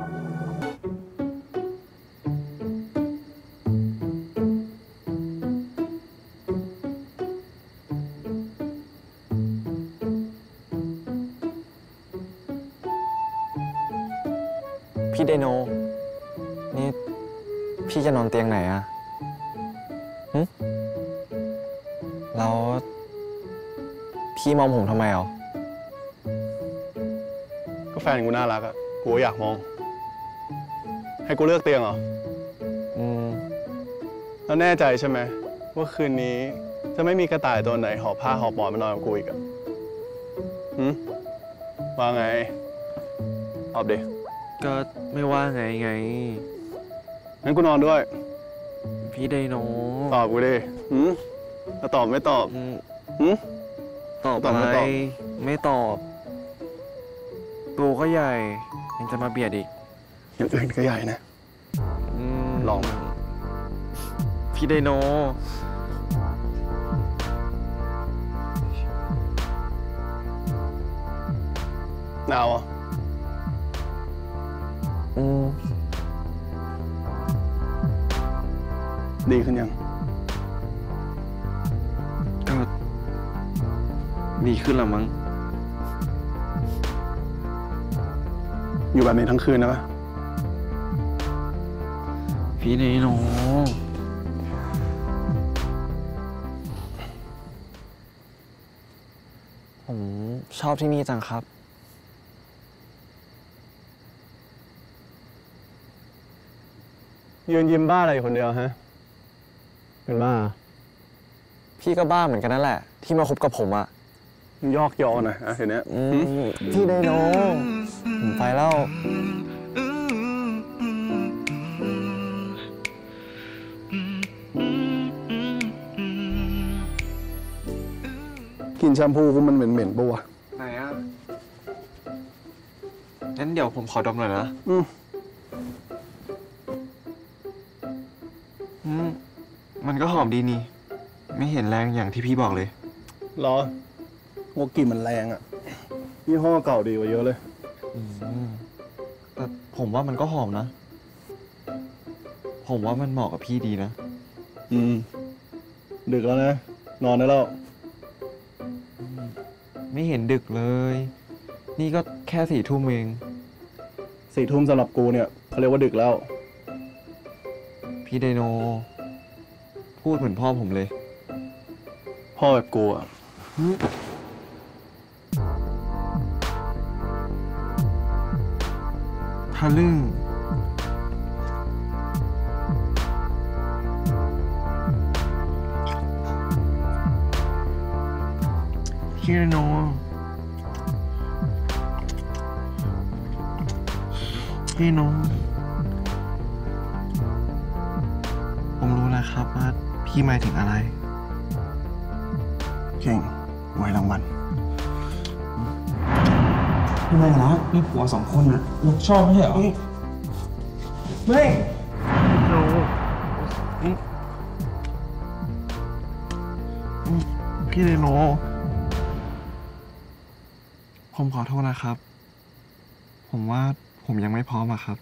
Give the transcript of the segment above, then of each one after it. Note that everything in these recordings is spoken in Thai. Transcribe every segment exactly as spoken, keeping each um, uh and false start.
พี่ไดโนนี่พี่จะนอนเตียงไหนอะหึแล้วพี่มองผมทำไมอ่ะก็แฟนกูน่ารักอะกูอยากมองให้กูเลือกเตียงเหรออืมแล้วแน่ใจใช่ไหมว่าคืนนี้จะไม่มีกระต่ายตัวไหนหอบผ้าหอบหมอนมานอนกับกูอีกอะหืมว่าไงตอบดิก็ไม่ว่าไงไงงั้นกูนอนด้วยพี่ไดโนตอบกูดิหืมถ้าตอบไม่ตอบหืมตอบอะไรไม่ตอบตัวก็ใหญ่ยังจะมาเบียดอีกอย่างอื่นก็ใหญ่นะลองพี่ไดโนหนาวอ่ะอืมดีขึ้นยังก็ดีขึ้นแล้วมั้งอยู่แบบนี้ทั้งคืนนะปะพี่ไดโนผมชอบที่นี่จังครับยืนยิ้มบ้าอะไรคนเดียวฮะเป็นบ้าพี่ก็บ้าเหมือนกันนั่นแหละที่มาคบกับผมอะยอกยอนะเห็นเนี้ยพี่ไดโนผมไปแล้วกินแชมพูกูมันเหม็นๆปะวะไหนอ่ะงั้นเดี๋ยวผมขอดมหน่อยนะอืมอืมมันก็หอมดีนี่ไม่เห็นแรงอย่างที่พี่บอกเลยหรอโมกลิ่นมันแรงอ่ะยี่ห้อเก่าดีกว่าเยอะเลยอืมแต่ผมว่ามันก็หอมนะผมว่ามันเหมาะกับพี่ดีนะอืมดึกแล้วนะนอนได้แล้วไม่เห็นดึกเลยนี่ก็แค่สี่ทุ่มเองสี่ทุ่มสำหรับกูเนี่ยเขาเรียกว่าดึกแล้วพี่ไดโนพูดเหมือนพ่อผมเลยพ่อแบบกูอ่ะทะลึ่งพี่ไดโนพี่โนผมรู้แล้วครับว่าพี่หมายถึงอะไรเก่งไว้รางวัลทำไมล่ะมีผัวสองคนนะลูกชอบไม่ใช่เหรอไม่โนพี่ไดโนผมขอโทษนะครับผมว่าผมยังไม่พร้อมอะครับ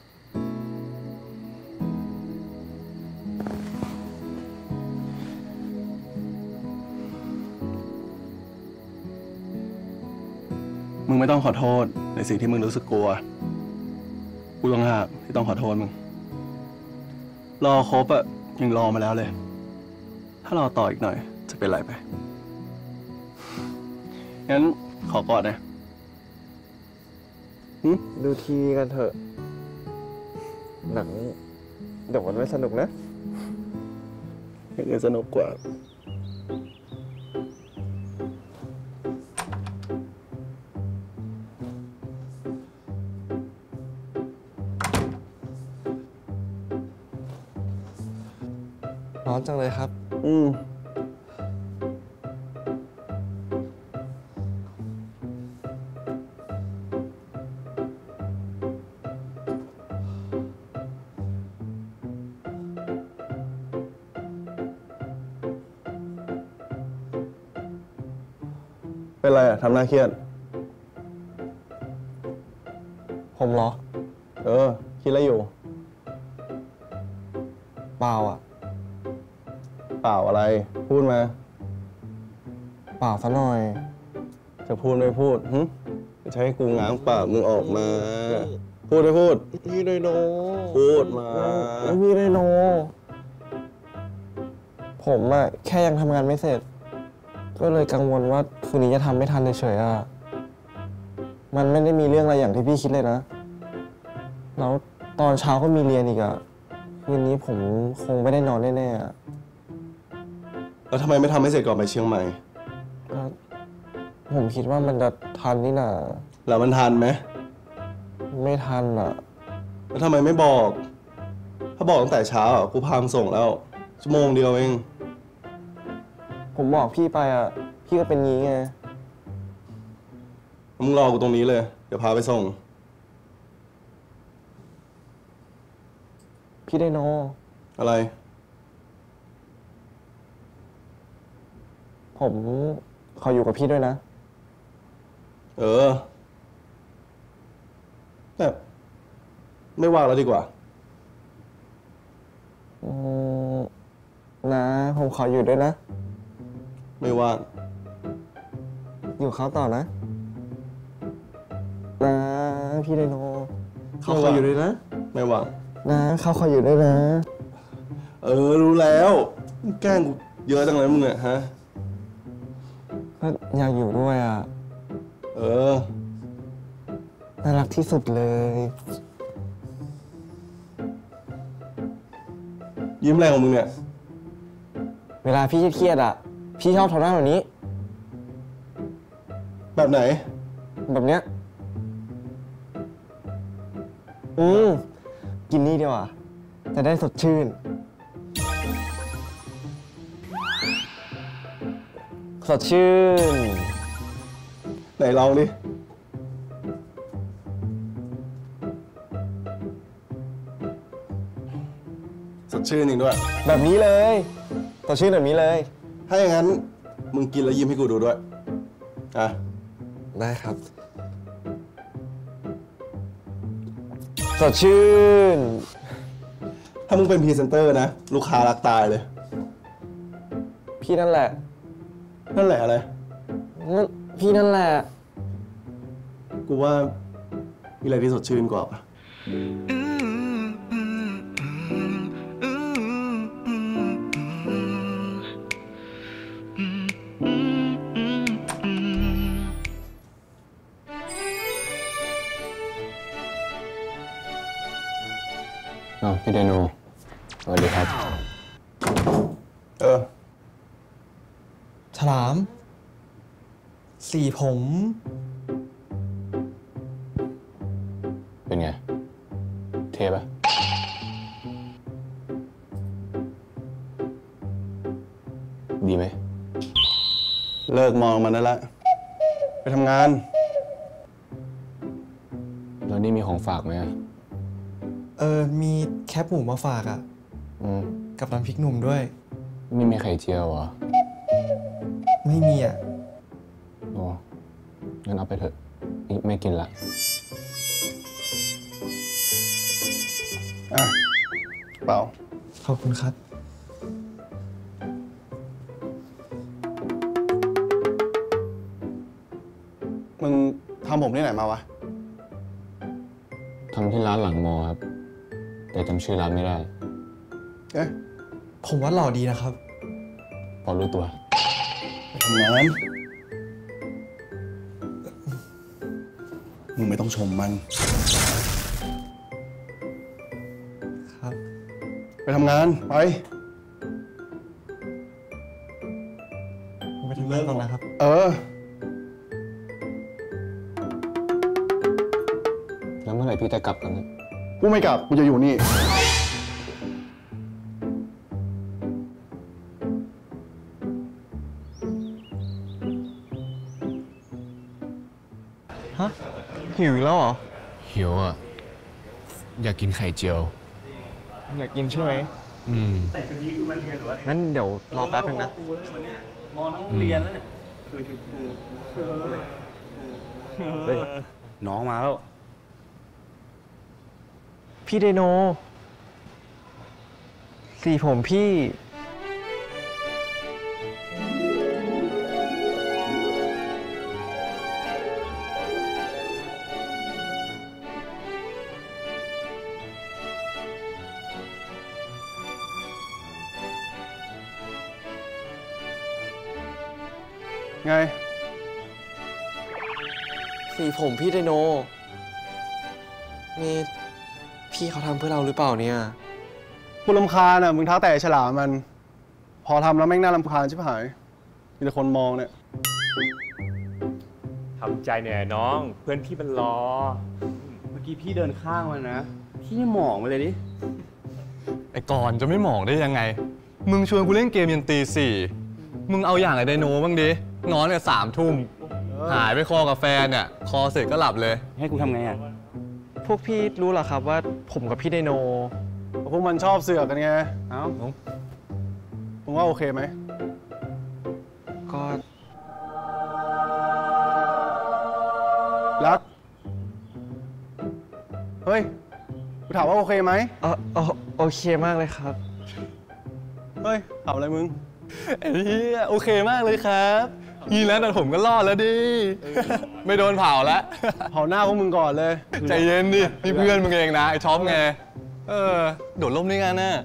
มึงไม่ต้องขอโทษในสิ่งที่มึงรู้สึกกลัวกูต้องหากที่ต้องขอโทษมึงรอครบอะยังรอมาแล้วเลยถ้ารอต่ออีกหน่อยจะเป็นไรไปงั้นขอกอดนะดูทีกันเถอะหนังเดี๋ยวมันไม่สนุกนะอย่างอื่นสนุกกว่าร้อนจังเลยครับอืมเป็นไรอะทำหน้าเครียดผมเหรอเออคิดอะไรอยู่เปล่าอ่ะเปล่าอะไร พูดมาเปล่าซะหน่อยจะพูดไม่พูดหึจะให้กูง้างปากมึงออกมา พูดไม่พูดพี่ไดโนพูดมาพี่ไดโน ผมอะแค่ยังทำงานไม่เสร็จ ก็เลยกังวลว่าคืนนี้จะทำไม่ทันเฉยๆอะมันไม่ได้มีเรื่องอะไรอย่างที่พี่คิดเลยนะ แล้วตอนเช้าก็มีเรียนอีกอะคืนนี้ผมคงไม่ได้นอนแน่ๆอะแล้วทำไมไม่ทำให้เสร็จก่อนไปเชียงใหม่ก็ผมคิดว่ามันจะทันนี่น่ะแล้วมันทันไหมไม่ทันอะแล้วทำไมไม่บอก ถ้าบอกตั้งแต่เช้าอ่ะกูพามงส่งแล้ว ชั่วโมงเดียวเองผมบอกพี่ไปอะพี่ก็เป็นงี้ไงมึงรอกูตรงนี้เลย เดี๋ยวพาไปส่งพี่ไดโนอะไรผมขออยู่กับพี่ด้วยนะเออแบบไม่ว่างแล้วดีกว่าอืมนะผมขออยู่ด้วยนะไม่ว่างอยู่เขาต่อนะนะพี่ไดโนเขาขออยู่ด้วยนะไม่ว่างนะเขาขออยู่ด้วยนะเออ รู้แล้วมึงแกล้งกูเยอะจังเลยมึงเนี่ยฮะก็อยากอยู่ด้วยอ่ะเออน่ารักที่สุดเลยยิ้มอะไรของมึงเนี่ยเวลาพี่เครียดๆอ่ะ พี่ชอบทำหน้าแบบนี้แบบไหนแบบเนี้ย อืมกินนี่ดีกว่าจะได้สดชื่น สดชื่นไหนลองดิ สดชื่นจริงด้วยแบบนี้เลยสดชื่นแบบนี้เลยถ้าอย่างนั้น มึงกินแล้วยิ้มให้กูดูด้วย อ่ะได้ครับ สดชื่นถ้ามึงเป็นพรีเซนเตอร์นะ ลูกค้ารักตายเลยพี่นั่นแหละนั่นแหละอะไรนั่นพี่นั่นแหละกูว่ามีอะไรที่สดชื่นกว่าปะอ้าวพี่ไดโนสวัสดีครับเออฉลาม สีผมเป็นไง เท่ปะดีไหมเลิกมองมันนั่นแหละ ไปทำงานแล้วนี่มีของฝากไหมอะเออ มีแคปหมูมาฝากอ่ะอืมกับน้ำพริกหนุ่มด้วยไม่มีไข่เจียวเหรอไม่มีอ่ะโอ้งั้นเอาไปเถอะนี่ไม่กินละอ่ะ เปล่าขอบคุณครับมึงทำผมที่ไหนมาวะทำที่ร้านหลังมอครับ แต่จำชื่อร้านไม่ได้เอ๊ะผมว่าหล่อดีนะครับพอรู้ตัวไปทำงาน มึงไม่ต้องชมมันครับไปทำงาน ไปผมไปทำงานก่อนนะครับเออแล้วเมื่อไหร่พี่จะกลับกันนะกูไม่กลับ กูจะอยู่นี่ฮะ หิวอีกแล้วเหรอหิวอ่ะ อยากกินไข่เจียวอยากกินใช่ไหมอืมงั้นเดี๋ยวรอแป๊บนึงนะน้องมาแล้วพี่ไดโน สีผมพี่ไงสีผมพี่ไดโน นี่พี่เขาทำเพื่อเราหรือเปล่าเนี่ยกูรำคาญอ่ะ มึงท้าแต่ฉลามมัน พอทำแล้วแม่งน่ารำคาญชิบหาย มีแต่คนมองเนี่ยทำใจเนี่ยน้องเพื่อนพี่มันรอเมื่อกี้พี่เดินข้างมันนะ พี่นี่หมองไปเลยดิไอ้ก่อนจะไม่หมองได้ยังไง มึงชวนกูเล่นเกมยันตีสี่ มึงเอาอย่างไอ้ไดโนบ้างดิ นอนเนี่ยสามทุ่ม หายไปคอกาแฟเนี่ย คอเสร็จก็หลับเลยให้กูทำไงอ่ะพวกพี่รู้เหรอครับว่าผมกับพี่ไดโนพวกมันชอบเสือกกันไงเอ้ามึงว่าโอเคไหมก็รัก เฮ้ย กูถามว่าโอเคไหมเออเออโอเคมากเลยครับเฮ้ย ถามอะไรมึงไอ้เหี้ยโอเคมากเลยครับยีแล้วแต่ผมก็รอดแล้วดิ ไม่โดนเผาแล้วเผาหน้าพวกมึงก่อนเลยใจเย็นดิ นี่เพื่อนมึงเองนะ ไอ้ท็อปไง เออ โดดร่มด้วยกันน่ะ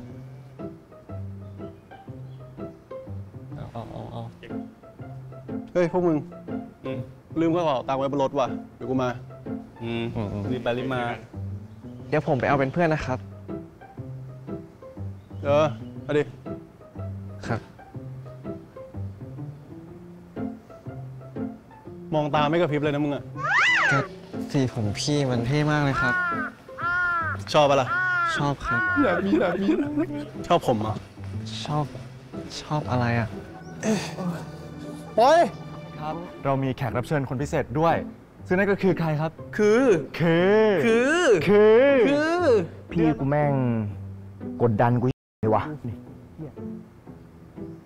เอาเอาเอาเอาเฮ้ย พวกมึง ลืมกระเป๋าตังค์ไว้บนรถว่ะ เดี๋ยวกูมาอืมอืมอืมรีบไปรีบมาเดี๋ยวผมไปเอาเป็นเพื่อนนะครับเออเอาดิครับมองตาไม่กระพริบเลยนะมึงอะก็สีผมพี่มันเท่มากเลยครับชอบปะล่ะชอบครับอยากมีอยากมีชอบผมเหรอชอบ ชอบอะไรอ่ะโอ้ยเรามีแขกรับเชิญคนพิเศษด้วย ซึ่งนั่นก็คือใครครับคือคือคือคือคือพี่กูแม่งกดดันกูเลยว่ะ